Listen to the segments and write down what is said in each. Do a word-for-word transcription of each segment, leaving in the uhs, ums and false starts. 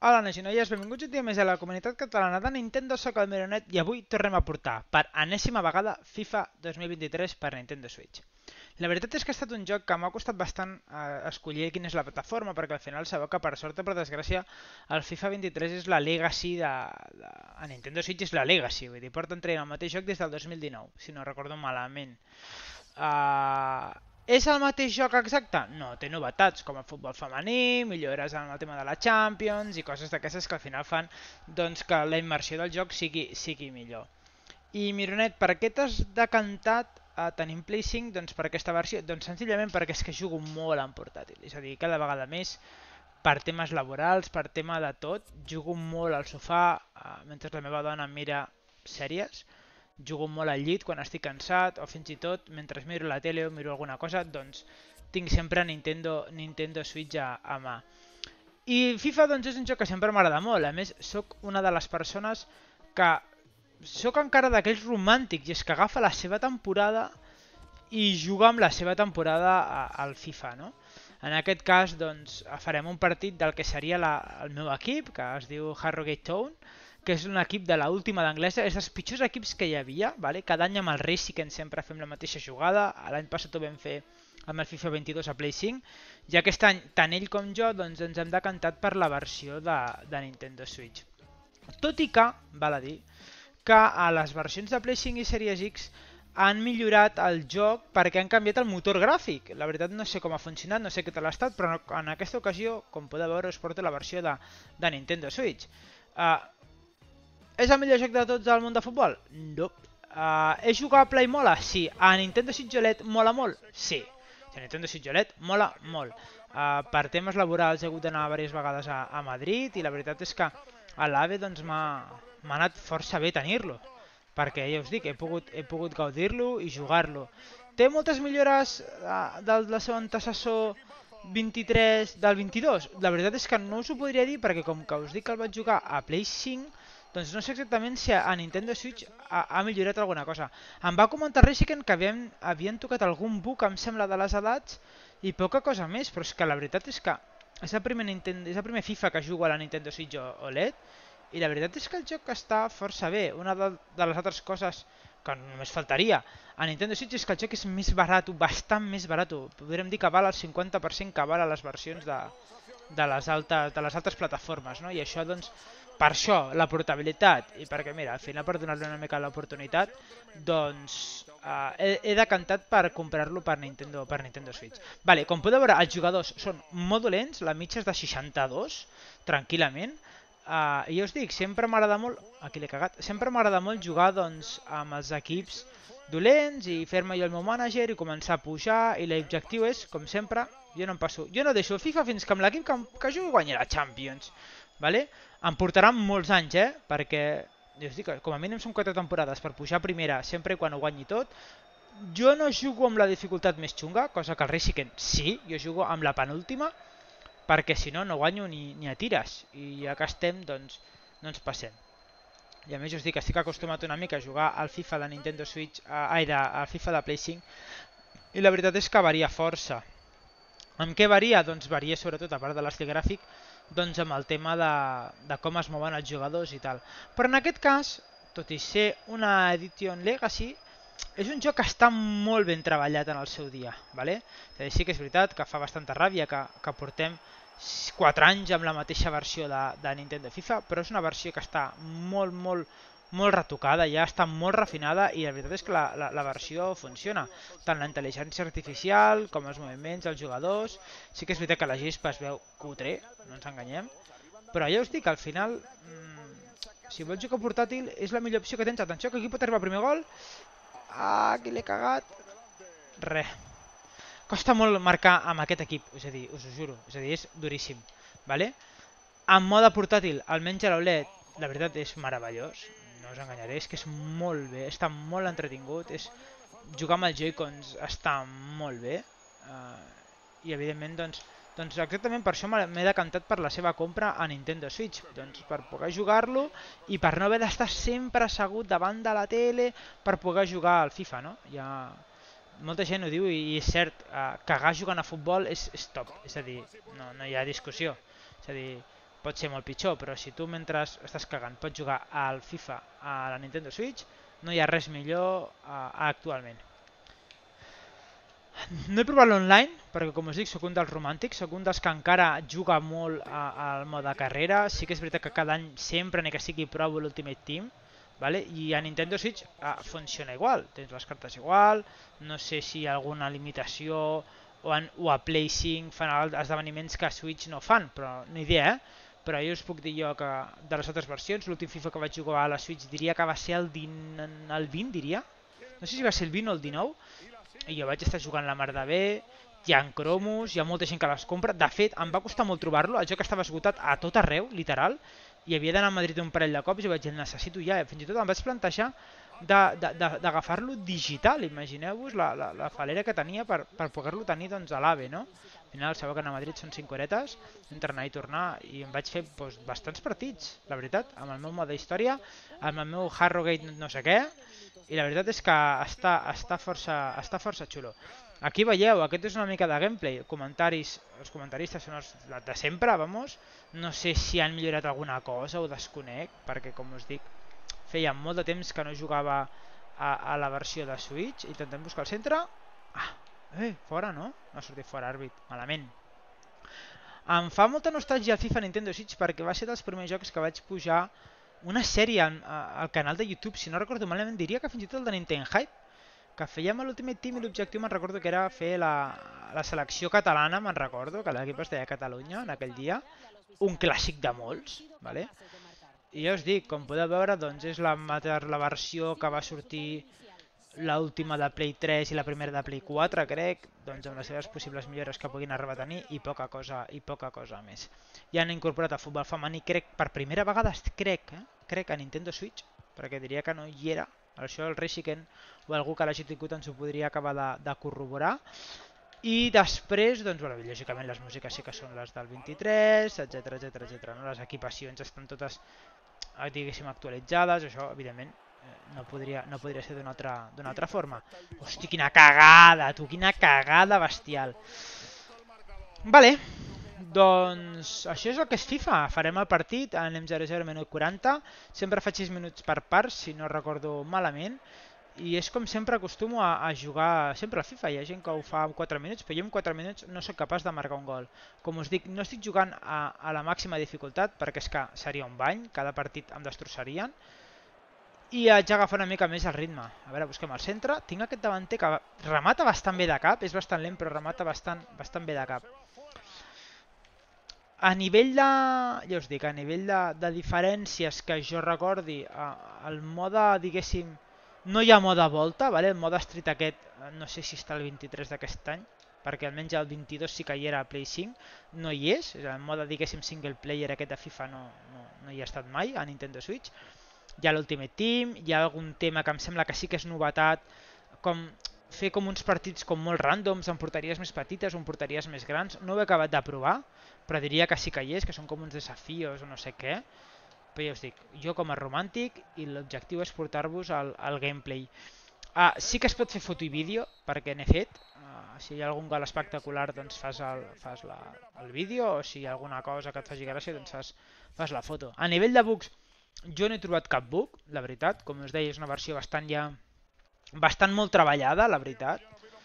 Hola, nois i noies, benvinguts un dia més a la comunitat catalana de Nintendo, soc el Mironet i avui tornem a portar per enèsima vegada FIFA dos mil vint-i-tres per Nintendo Switch. La veritat és que ha estat un joc que m'ha costat bastant eh, escollir quina és la plataforma, perquè al final sabeu que per sort o per desgràcia el FIFA vint-i-tres és la legacy de, de... a Nintendo Switch és la legacy, vull dir, porten traient el mateix joc des del dos mil dinou, si no recordo malament. Uh, és el mateix joc exacte? No, té novetats com el futbol femení, millores en el tema de la Champions i coses d'aquestes que al final fan doncs, que la immersió del joc sigui, sigui millor. I Mironet, per què t'has decantat a tenir Play cinc doncs, per aquesta versió? Doncs senzillament perquè és que jugo molt en portàtil, és a dir, cada vegada més per temes laborals, per tema de tot, jugo molt al sofà uh, mentre la meva dona mira sèries, jugo molt al llit quan estic cansat o fins i tot mentre miro la tele o miro alguna cosa, doncs tinc sempre Nintendo, Nintendo Switch a, a mà. I FIFA doncs és un joc que sempre m'agrada molt, a més sóc una de les persones que sóc encara d'aquells romàntics i és que agafa la seva temporada i juga amb la seva temporada al FIFA, no? En aquest cas, doncs, farem un partit del que seria la, el meu equip, que es diu Harrogate Town, que és un equip de l'última d'Anglesa, és dels pitjors equips que hi havia, vale? Cada any amb el Racing sempre fem la mateixa jugada, l'any passat ho vam fer amb el FIFA vint-i-dos a Play cinc, i aquest any, tant ell com jo, doncs, ens hem decantat per la versió de, de Nintendo Switch. Tot i que, val a dir, que a les versions de Play cinc i Series X han millorat el joc perquè han canviat el motor gràfic. La veritat no sé com ha funcionat, no sé què tal ha estat, però en aquesta ocasió, com podeu veure, us porto la versió de, de Nintendo Switch. Uh, és el millor joc de tots del món de futbol? No. Uh, és jugable i mola? Sí. A Nintendo Switch O L E D mola molt? Sí. A Nintendo Switch O L E D mola molt. Uh, per temes laborals he hagut d'anar diverses vegades a, a Madrid i la veritat és que a l'AVE doncs, m'ha anat força bé tenir-lo. Perquè ja us dic, he pogut, he pogut gaudir-lo i jugar-lo. Té moltes millores uh, del, del seu antecessor vint-i-tres del vint-i-dos? La veritat és que no us ho podria dir perquè com que us dic que el vaig jugar a Play cinc, doncs no sé exactament si a Nintendo Switch ha, ha millorat alguna cosa. Em va comentar Risiken que havien, havien tocat algun bug, em sembla, de les edats i poca cosa més, però és que la veritat és que és el primer, Nintendo, és el primer FIFA que jugo a la Nintendo Switch O L E D i la veritat és que el joc està força bé. Una de, de les altres coses que només faltaria a Nintendo Switch és que el joc és més barat, bastant més barat. Podríem dir que val el cinquanta per cent que val a les versions de, de, les altes, de les altres plataformes, no? I això, doncs, per això, la portabilitat, i perquè, mira, al final per donar-li una mica l'oportunitat, doncs uh, he, he decantat per comprar-lo per Nintendo, per Nintendo Switch. Vale, com podeu veure, els jugadors són molt dolents, la mitja és de seixanta-dos, tranquil·lament. Uh, I ja us dic, sempre m'agrada molt, aquí l'he cagat, sempre m'agrada molt jugar doncs, amb els equips dolents i fer-me jo el meu manager i començar a pujar i l'objectiu és, com sempre, jo no em passo, jo no deixo el FIFA fins que amb l'equip que, que jugui guanyi la Champions, vale? Em portaran molts anys, eh? Perquè, jo us dic, com a mínim són quatre temporades per pujar a primera sempre i quan ho guanyi tot. Jo no jugo amb la dificultat més xunga, cosa que el Risiken sí, jo jugo amb la penúltima, perquè si no, no guanyo ni, ni a tires. I ja que estem, doncs, no ens passem. I a més us dic que estic acostumat una mica a jugar al FIFA de Nintendo Switch, ai, al FIFA de Play cinc, i la veritat és que varia força. Amb què varia? Doncs varia sobretot, a part de l'estil gràfic, doncs amb el tema de, de com es mouen els jugadors i tal. Però en aquest cas, tot i ser una Edition Legacy, és un joc que està molt ben treballat en el seu dia, ¿vale? És a dir, sí que és veritat que fa bastanta ràbia que, que portem quatre anys amb la mateixa versió de, de Nintendo FIFA, però és una versió que està molt, molt, molt retocada, ja està molt refinada i la veritat és que la, la, la versió funciona. Tant la intel·ligència artificial com els moviments dels jugadors. Sí que és veritat que la gespa es veu cutre, no ens enganyem, però ja us dic que al final, mmm, si vols jugar portàtil, és la millor opció que tens. Atenció, que aquí pot arribar el primer gol. Ah, aquí l'he cagat. Re. Costa molt marcar amb aquest equip, és a dir, us ho juro, és a dir, és duríssim, vale? En mode portàtil, almenys a l'O L E D, la veritat és meravellós, no us enganyaré, és que és molt bé, està molt entretingut, és jugar amb els Joy-Cons està molt bé, uh, i evidentment, doncs, doncs exactament per això m'he decantat per la seva compra a Nintendo Switch, doncs per poder jugar-lo i per no haver d'estar sempre assegut davant de la tele per poder jugar al FIFA, no? Ja... Molta gent ho diu i és cert, uh, cagar jugant a futbol és, és top, és a dir, no, no hi ha discussió. És a dir, pot ser molt pitjor, però si tu mentre estàs cagant pots jugar al FIFA a la Nintendo Switch, no hi ha res millor uh, actualment. No he provat l'online, perquè com us dic, sóc un dels romàntics, sóc un dels que encara juga molt a, al mode carrera. Sí que és veritat que cada any sempre, ni que sigui, provo l'Ultimate Team, vale? I a Nintendo Switch ah, funciona igual, tens les cartes igual, no sé si hi ha alguna limitació o, en, o a Play cinc fan esdeveniments que a Switch no fan, però no idea, eh? Però jo us puc dir jo que de les altres versions, l'últim FIFA que vaig jugar a la Switch diria que va ser el, el vint, diria. No sé si va ser el vint o el dinou, i jo vaig estar jugant la mar de bé, hi ha cromos, hi ha molta gent que les compra. De fet, em va costar molt trobar-lo, el joc estava esgotat a tot arreu, literal, i havia d'anar a Madrid un parell de cops i vaig dir, el necessito ja. Fins i tot em vaig plantejar d'agafar-lo digital, imagineu-vos la, la, la falera que tenia per, per poder-lo tenir doncs, a l'AVE, no? Al final, sabeu que anar a Madrid són cinc horetes, entre anar i tornar, i em vaig fer doncs, bastants partits, la veritat, amb el meu mode història, amb el meu Harrogate no sé què, i la veritat és que està, està, força, està força xulo. Aquí veieu, aquest és una mica de gameplay, comentaris, els comentaristes són els de sempre, vamos. No sé si han millorat alguna cosa o desconec, perquè com us dic, feia molt de temps que no jugava a, a la versió de Switch. Intentem buscar el centre. Ah, eh, fora, no? No ha sortit fora, àrbit, malament. Em fa molta nostàlgia el FIFA Nintendo Switch perquè va ser dels primers jocs que vaig pujar una sèrie al, al canal de YouTube, si no recordo malament, diria que fins i tot el de Nintendo Hype, que fèiem a l'Ultimate Team i l'objectiu me'n recordo que era fer la, la selecció catalana, me'n recordo, que l'equip es deia Catalunya en aquell dia, un clàssic de molts, vale? I ja us dic, com podeu veure, doncs és la, la versió que va sortir l'última de Play tres i la primera de Play quatre, crec, doncs amb les seves possibles millores que puguin arribar a tenir i poca cosa, i poca cosa més. Ja han incorporat el futbol femení, crec, per primera vegada, crec, eh? crec, a Nintendo Switch, perquè diria que no hi era. Això el Reshiken o algú que l'hagi tingut ens ho podria acabar de, de corroborar. I després, doncs, bueno, lògicament les músiques sí que són les del vint-i-tres, etcètera, etcètera, etcètera. No? Les equipacions estan totes, diguéssim, actualitzades, això, evidentment, no podria, no podria ser d'una altra, d'una altra forma. Hosti, quina cagada, tu, quina cagada bestial. Vale, doncs això és el que és FIFA. Farem el partit, anem zero zero, minut quaranta. Sempre faig sis minuts per part, si no recordo malament. I és com sempre acostumo a, a jugar sempre al FIFA. Hi ha gent que ho fa en quatre minuts, però jo en quatre minuts no soc capaç de marcar un gol. Com us dic, no estic jugant a, a la màxima dificultat, perquè és que seria un bany, cada partit em destrossarien. I haig d'agafar una mica més el ritme. A veure, busquem el centre. Tinc aquest davanter que remata bastant bé de cap, és bastant lent, però remata bastant, bastant bé de cap. A nivell de, ja us dic, a nivell de, de diferències que jo recordi, el mode, diguéssim, no hi ha mode volta, vale? El mode street aquest, no sé si està el vint-i-tres d'aquest any, perquè almenys el vint-i-dos sí que hi era a Play cinc, no hi és, el mode, diguéssim, single player aquest de FIFA no, no, no hi ha estat mai a Nintendo Switch. Hi ha l'Ultimate Team, hi ha algun tema que em sembla que sí que és novetat, com fer com uns partits com molt ràndoms, amb porteries més petites o amb porteries més grans. No ho he acabat de provar, però diria que sí que hi és, que són com uns desafios o no sé què. Però ja us dic, jo com a romàntic, i l'objectiu és portar-vos al, al gameplay. Ah, sí que es pot fer foto i vídeo, perquè n'he fet. Ah, si hi ha algun gol espectacular, doncs fas, el, fas la, el vídeo, o si hi ha alguna cosa que et faci gràcia, doncs fas, fas la foto. A nivell de bugs, jo no he trobat cap bug, la veritat. Com us deia, és una versió bastant ja... bastant molt treballada, la veritat.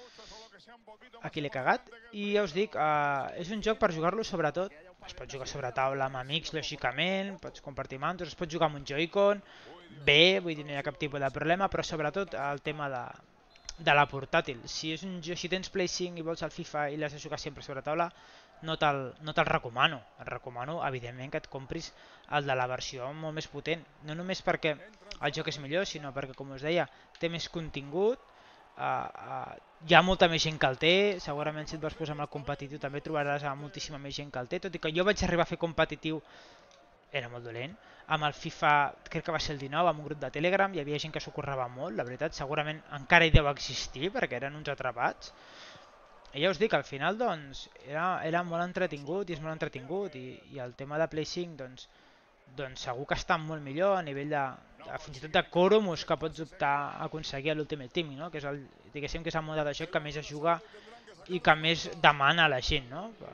Aquí l'he cagat. I ja us dic, uh, és un joc per jugar-lo sobretot. Es pot jugar sobre taula amb amics, lògicament, pots compartir mandos, es pot jugar amb un Joy-Con, bé, vull dir, no hi ha cap tipus de problema, però sobretot el tema de, de la portàtil. Si, és un, si tens Play cinc i vols el FIFA i l'has de jugar sempre sobre taula, no te'l no te recomano. Et recomano, evidentment, que et compris el de la versió molt més potent. No només perquè el joc és millor, sinó perquè, com us deia, té més contingut, uh, uh, hi ha molta més gent que el té, segurament si et vols posar amb el competitiu també trobaràs a moltíssima més gent que el té, tot i que jo vaig arribar a fer competitiu, era molt dolent. Amb el FIFA, crec que va ser el dinou, amb un grup de Telegram, hi havia gent que s'ho currava molt, la veritat, segurament encara hi deu existir, perquè eren uns atrapats. I ja us dic, al final doncs, era, era molt entretingut i és molt entretingut, i, i el tema de Play cinc doncs, doncs segur que està molt millor a nivell de, de fins i tot de cromos que pots optar a aconseguir a l'Ultimate Team, no? Que és el, diguéssim que és el mode de joc que més es juga i que més demana a la gent, no?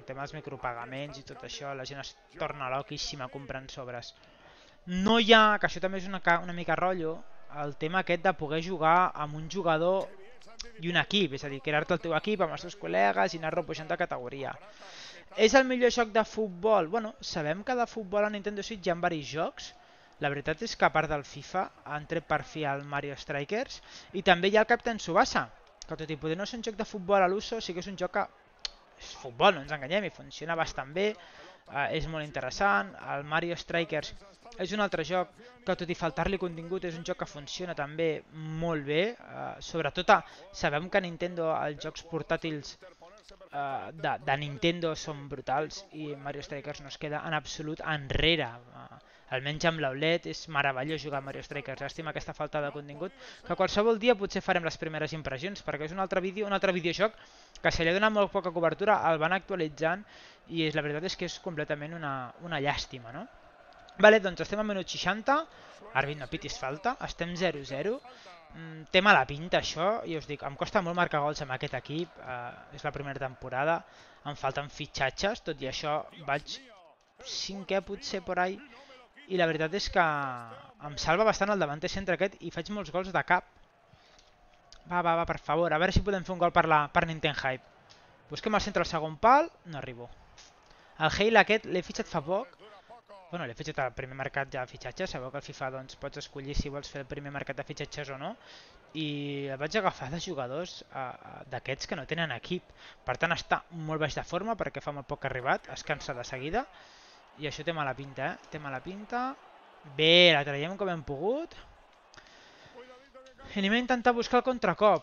tema dels micropagaments i tot això, la gent es torna loquíssima comprant sobres. No hi ha, que això també és una, una mica rotllo, el tema aquest de poder jugar amb un jugador i un equip, és a dir, crear-te el teu equip amb els teus col·legues i anar-lo pujant de categoria. És el millor joc de futbol? Bueno, sabem que de futbol a Nintendo Switch hi ha diversos jocs. La veritat és que a part del FIFA han tret per fi el Mario Strikers i també hi ha el Captain Tsubasa, que tot i poder no ser un joc de futbol a l'uso, sí que és un joc que és futbol, no ens enganyem, i funciona bastant bé, eh, és molt interessant. El Mario Strikers és un altre joc que, tot i faltar-li contingut, és un joc que funciona també molt bé. Eh, sobretot, a, sabem que a Nintendo els jocs portàtils eh, de, de Nintendo són brutals i Mario Strikers no es queda en absolut enrere. Eh, almenys amb l'O L E D és meravellós jugar a Mario Strikers. Llàstima aquesta falta de contingut, que qualsevol dia potser farem les primeres impressions, perquè és un altre vídeo, un altre videojoc que se li ha donat molt poca cobertura, el van actualitzant i és, la veritat és que és completament una, una llàstima, no? Vale, doncs estem a minut seixanta, àrbit no pitis falta, estem zero zero, mm, té mala pinta això, i us dic, em costa molt marcar gols amb aquest equip, eh, és la primera temporada, em falten fitxatges, tot i això vaig cinquè potser por ahí, i la veritat és que em salva bastant el davanter centre aquest i faig molts gols de cap. Va, va, va, per favor, a veure si podem fer un gol per, la, per Nintendo Hype. Busquem al centre el segon pal, no arribo. El Hale aquest l'he fitxat fa poc. Bueno, l'he fitxat al primer mercat ja de fitxatges, sabeu que al FIFA doncs, pots escollir si vols fer el primer mercat de fitxatges o no. I el vaig agafar de jugadors uh, d'aquests que no tenen equip. Per tant, està molt baix de forma perquè fa molt poc que ha arribat, es cansa de seguida. I això té mala pinta, eh? Té mala pinta. Bé, la traiem com hem pogut. I anem a intentar buscar el contracop.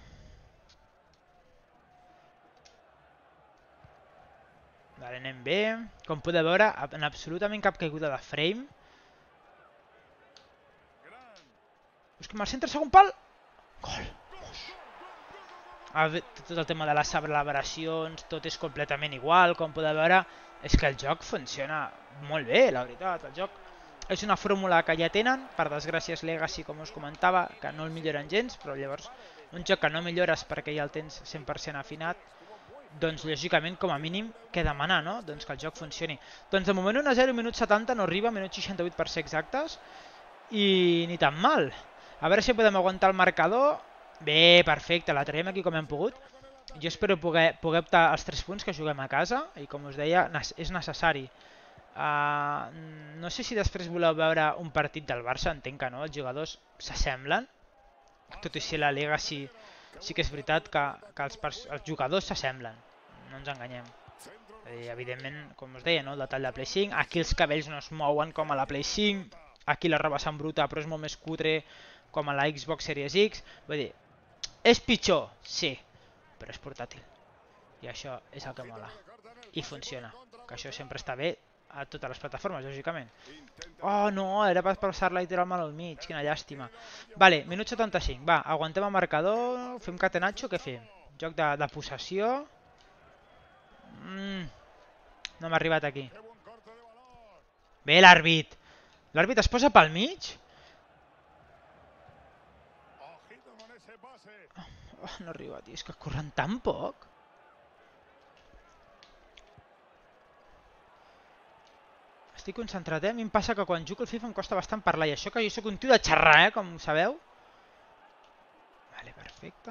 Vale, anem bé. Com podeu veure, en absolutament cap caiguda de frame. Busquem al centre, segon pal. Gol. Tot el tema de les celebracions, tot és completament igual, com podeu veure. És que el joc funciona molt bé, la veritat. El joc és una fórmula que ja tenen, per desgràcies Legacy, com us comentava, que no el milloren gens, però llavors un joc que no millores perquè ja el tens cent per cent afinat, doncs lògicament com a mínim què demanar, no? Doncs que el joc funcioni. Doncs de moment un a zero, minut setanta, no arriba, minut seixanta-vuit per ser exactes, i ni tan mal. A veure si podem aguantar el marcador. Bé, perfecte, la traiem aquí com hem pogut. Jo espero poder, poder optar als tres punts que juguem a casa i com us deia és necessari. Uh, no sé si després voleu veure un partit del Barça, entenc que no, els jugadors s'assemblen, tot i si la Legacy sí que és veritat que, que els, els jugadors s'assemblen, no ens enganyem. I, evidentment, com us deia, no, el detall de Play cinc, aquí els cabells no es mouen com a la Play cinc, aquí la roba s'embruta però és molt més cutre com a la Xbox Series X, vull dir, és pitjor, sí, però és portàtil. I això és el que mola. I funciona. Que això sempre està bé a totes les plataformes, lògicament. Oh, no, era per passar-la literalment al mig, quina llàstima. Vale, minut setanta-cinc, va, aguantem el marcador, fem catenatxo, què fem? Joc de, de possessió. Mm, no m'ha arribat aquí. Bé, l'àrbit. L'àrbit es posa pel mig? Oh, no arriba, tio, és que corren tan poc. Estic concentrat, eh? A mi em passa que quan jugo al FIFA em costa bastant parlar, i això que jo soc un tio de xerrar, eh? Com sabeu. Vale, perfecte.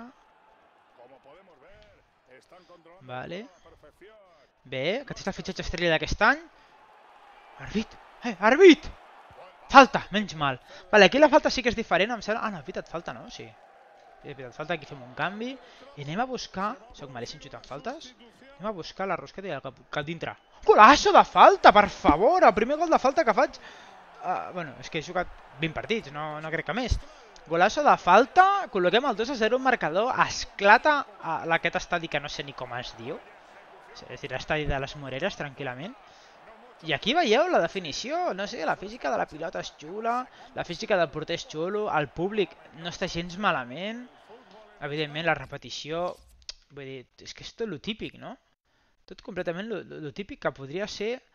Vale. Bé, aquest és el fitxatge estrella d'aquest any. Àrbit! Eh, àrbit! Falta, menys mal. Vale, aquí la falta sí que és diferent, em sembla... Ah, no, veritat, falta no, sí. Veritat, falta, aquí fem un canvi. I anem a buscar... Soc malíssim xutant faltes. Anem a buscar la rosqueta i el cap dintre. Golasso de falta, per favor! El primer gol de falta que faig... Uh, bueno, és que he jugat vint partits, no, no crec que més. Golasso de falta, col·loquem el dos a zero, un marcador, esclata a aquest estadi que no sé ni com es diu. És a dir, l'estadi de les Moreres, tranquil·lament. I aquí veieu la definició, no sé, la física de la pilota és xula, la física del porter és xulo, el públic no està gens malament, evidentment la repetició, vull dir, és que és tot lo típic, no? Tot completament lo, lo típic que podria ser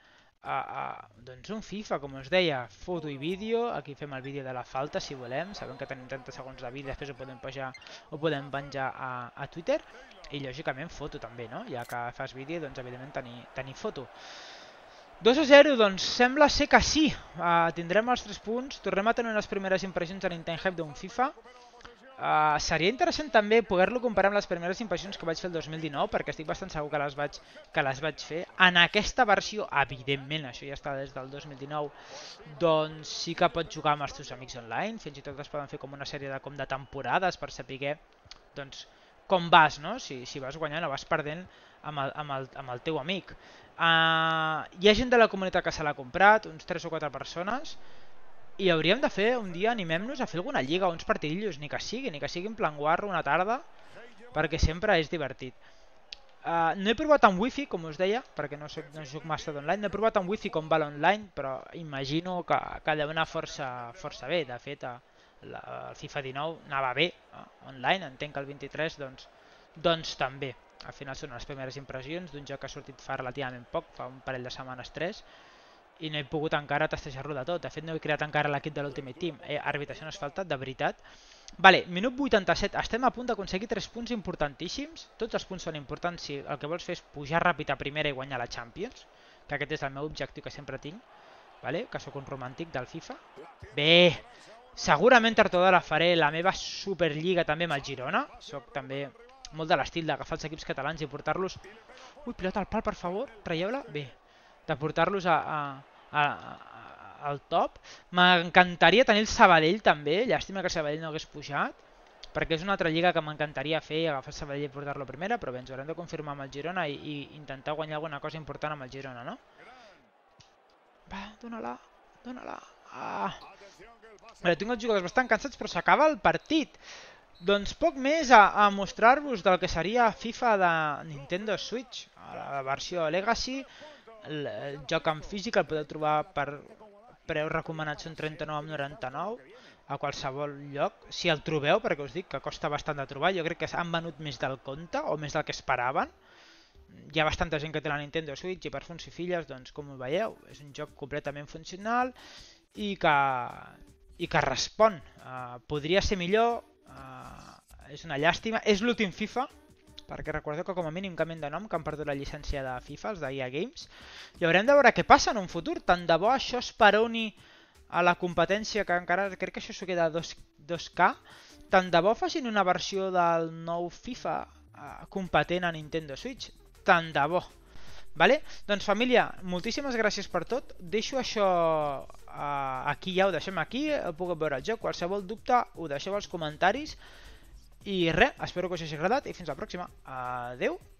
a, a doncs un FIFA, com us deia, foto i vídeo. Aquí fem el vídeo de la falta si volem, sabem que tenim trenta segons de vídeo, després ho podem penjar, ho podem penjar a, a Twitter, i lògicament foto també, no? Ja que fas vídeo, doncs evidentment tenir, tenir foto. dos a zero, doncs sembla ser que sí, uh, tindrem els tres punts, tornem a tenir les primeres impressions a Nintendo Hype d'un FIFA. Uh, seria interessant també poder-lo comparar amb les primeres impressions que vaig fer el dos mil dinou, perquè estic bastant segur que les vaig, que les vaig fer. En aquesta versió, evidentment, això ja està des del dos mil dinou, doncs sí que pots jugar amb els teus amics online, fins i tot es poden fer com una sèrie de, com de temporades per saber doncs, com vas, no? Si, si vas guanyant o vas perdent amb el, amb el, amb el teu amic. Uh, hi ha gent de la comunitat que se l'ha comprat, uns tres o quatre persones, i hauríem de fer, un dia animem-nos a fer alguna lliga, uns partidillos, ni que sigui, ni que sigui en plan guarro una tarda, perquè sempre és divertit. Uh, no he provat amb wifi, com us deia, perquè no soc, no soc massa d'online, no he provat amb wifi com val online, però imagino que, que deu anar força, força bé. De fet, la, el FIFA dinou anava bé uh, online, entenc que el vint-i-tres doncs, doncs també. Al final són les primeres impressions d'un joc que ha sortit fa relativament poc, fa un parell de setmanes, tres, i no he pogut encara testejar-lo de tot. De fet, no he creat encara l'equip de l'Ultimate Team. Eh, arbitració no has faltat, de veritat. Vale, minut vuitanta-set. Estem a punt d'aconseguir tres punts importantíssims. Tots els punts són importants si el que vols fer és pujar ràpid a primera i guanyar la Champions, que aquest és el meu objectiu que sempre tinc. Vale, que sóc un romàntic del FIFA. Bé, segurament tard o d'hora faré la meva Superliga també amb el Girona. Soc també molt de l'estil d'agafar els equips catalans i portar-los... Ui, pilota al pal, per favor, traieu-la. Bé, de portar-los a... a A, a, al top. M'encantaria tenir el Sabadell també, llàstima que el Sabadell no hagués pujat, perquè és una altra lliga que m'encantaria fer, agafar el Sabadell i portar-lo a primera, però bé, ens haurem de confirmar amb el Girona i, i intentar guanyar alguna cosa important amb el Girona, no? Va, dóna-la, dóna-la. Ah. Bé, tinc els jugadors bastant cansats, però s'acaba el partit. Doncs poc més a, a mostrar-vos del que seria FIFA de Nintendo Switch, la versió Legacy. El, el joc en físic el podeu trobar per preu recomanat, són trenta-nou coma noranta-nou a qualsevol lloc, si el trobeu, perquè us dic que costa bastant de trobar. Jo crec que han venut més del compte o més del que esperaven. Hi ha bastanta gent que té la Nintendo Switch i per fons i filles, doncs com ho veieu, és un joc completament funcional i que, i que respon. Uh, podria ser millor, uh, és una llàstima, és l'últim FIFA, perquè recordeu que com a mínim canvien de nom, que han perdut la llicència de FIFA, els de E A Games, i haurem de veure què passa en un futur. Tant de bo això esperoni a la competència, que encara crec que això s'ho queda dos K, tant de bo facin una versió del nou FIFA eh, competent a Nintendo Switch, tant de bo. Vale? Doncs família, moltíssimes gràcies per tot, deixo això eh, aquí, ja ho deixem aquí, ho puc veure el joc, qualsevol dubte ho deixeu als comentaris. I res, espero que us hagi agradat i fins la pròxima. Adeu!